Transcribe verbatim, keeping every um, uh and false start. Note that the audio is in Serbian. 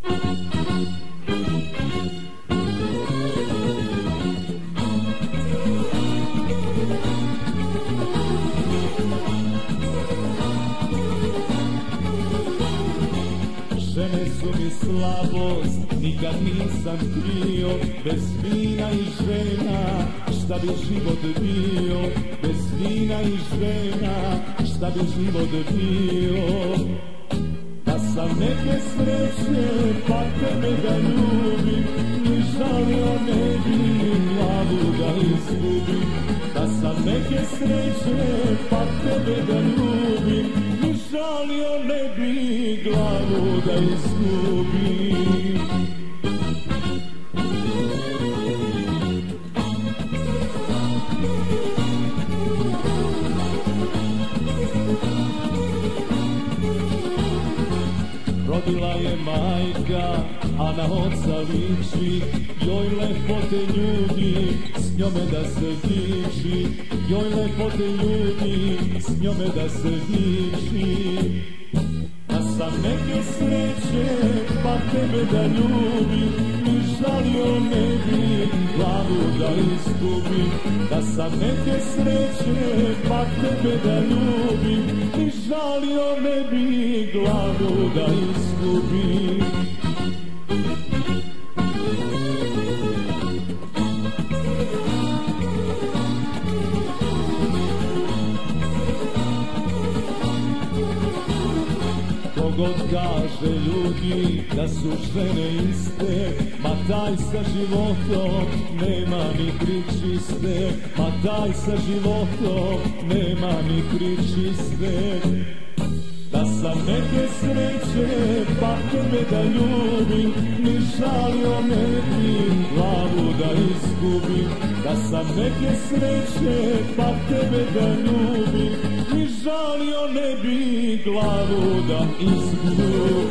Žene su mi slabost, nikad nisam krio, bez vina i žena, šta bi život bio, bez vina i žena, šta bi život bio. Da sam neke sreće, pa tebe da ljubim, ni žalio ne bi glavu da izgubim. Da sam neke sreće, pa tebe da ljubim, ni žalio ne bi glavu da izgubim. Rodila je majka, a na oca liči, joj lepote ljudi, s njome da se diči, joj lepote ljudi, s njome da se diči. Da sam neke sreće, pa tebe da ljubim, ni žalio ne bi glavu da izgubim. Da sam neke sreće, pa tebe da ljubim, ni žalio ne bi glavu da izgubim. Kogod kaže ljudi da su žene iste, ma taj sa životom nema ni kri čiste, ma taj sa životom nema ni kri čiste. Da sam neke sreće, pa tebe da ljubim, ni žalio ne bi glavu da izgubim. Da sam neke sreće, pa tebe da ljubim, ni žalio ne bi glavu da izgubim.